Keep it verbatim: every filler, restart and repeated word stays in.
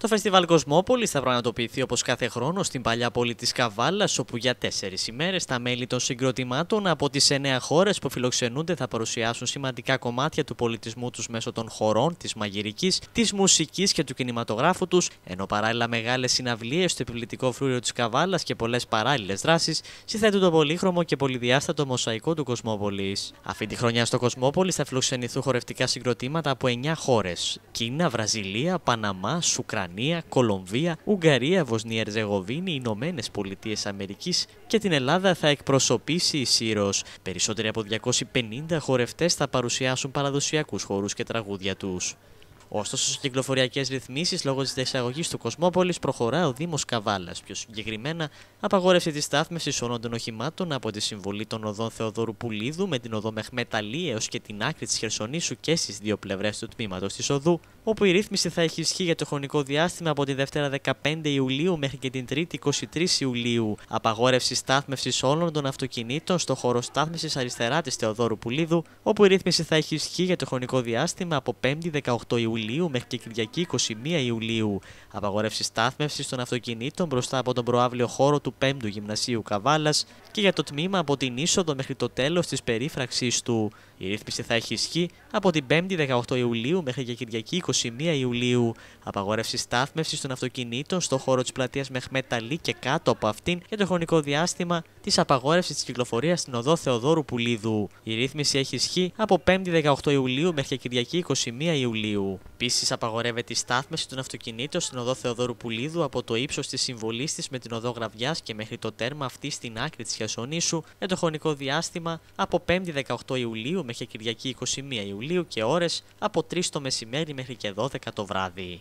Το φεστιβάλ Κοσμόπολης θα πραγματοποιηθεί όπως κάθε χρόνο στην παλιά πόλη της Καβάλας, όπου για τέσσερις ημέρες τα μέλη των συγκροτημάτων από τις εννέα χώρες που φιλοξενούνται θα παρουσιάσουν σημαντικά κομμάτια του πολιτισμού τους μέσω των χορών, της μαγειρικής, της μουσικής και του κινηματογράφου τους, ενώ παράλληλα μεγάλες συναυλίες στο επιβλητικό φρούριο της Καβάλας και πολλές παράλληλες δράσεις συθέτουν το πολύχρωμο και πολυδιάστατο μοσαϊκό του Κοσμόπολης. Αυτή τη χρονιά στο Κοσμόπολης θα φιλοξενηθούν χορευτικά συγκροτήματα από εννέα χώρες: Κίνα, Βραζιλία, Παναμά, Ουκρανία, Κολομβία, Ουγγαρία, Βοσνία Ερζεγοβίνη, Ηνωμένες Πολιτείες Αμερικής και την Ελλάδα θα εκπροσωπήσει η Σύρος. Περισσότεροι από διακόσιοι πενήντα χορευτές θα παρουσιάσουν παραδοσιακούς χορούς και τραγούδια τους. Ωστόσο, σε κυκλοφοριακές ρυθμίσεις λόγω της διεξαγωγής του Κοσμόπολης προχωρά ο Δήμος Καβάλας. Πιο συγκεκριμένα, απαγόρευση της στάθμευσης όλων των οχημάτων από τη συμβολή των οδών Θεοδόρου Πουλίδου με την οδό Μεχμέτ Αλή έως και την άκρη της Χερσονήσου και στις δύο πλευρές του τμήματος της οδού, όπου η ρύθμιση θα έχει ισχύ για το χρονικό διάστημα από τη Δευτέρα δεκαπέντε Ιουλίου μέχρι και την Τρίτη είκοσι τρεις Ιουλίου. Απαγόρευση στάθμευσης όλων των αυτοκινήτων στο χώρο στάθμευσης αριστερά της Θεοδόρου Πουλίδου, όπου η ρύθμιση θα έχει ισχύ για το χρονικό διάστημα από Πέμπτη δεκαοκτώ Ιουλίου μέχρι και Κυριακή είκοσι μία Ιουλίου. Απαγόρευση στάθμευσης των αυτοκινήτων μπροστά από τον προαύλιο χώρο του πέμπτου Γυμνασίου Καβάλας και για το τμήμα από την είσοδο μέχρι το τέλος της περίφραξής του. Η ρύθμιση θα έχει ισχύ από την Πέμπτη δεκαοκτώ Ιουλίου μέχρι και Κυριακή είκοσι μία Ιουλίου. Απαγόρευση στάθμευσης των αυτοκινήτων στο χώρο της πλατείας Μεχμέτ Αλή και κάτω από αυτήν για το χρονικό διάστημα της απαγόρευσης της κυκλοφορίας στην οδό Θεοδόρου Πουλίδου. Η ρύθμιση έχει ισχύ από Πέμπτη δεκαοκτώ Ιουλίου μέχρι και Κυριακή είκοσι μία Ιουλίου. Επίσης, απαγορεύεται η στάθμευση των αυτοκινήτων στην οδό Θεοδόρου Πουλίδου από το ύψος της συμβολής της με την οδό Γραβιάς και μέχρι το τέρμα αυτή στην άκρη της Χερσονήσου για το χρονικό διάστημα από Πέμπτη δεκαοκτώ Ιουλίου μέχρι Κυριακή είκοσι μία Ιουλίου και ώρες από τρεις το μεσημέρι μέχρι και δώδεκα το βράδυ.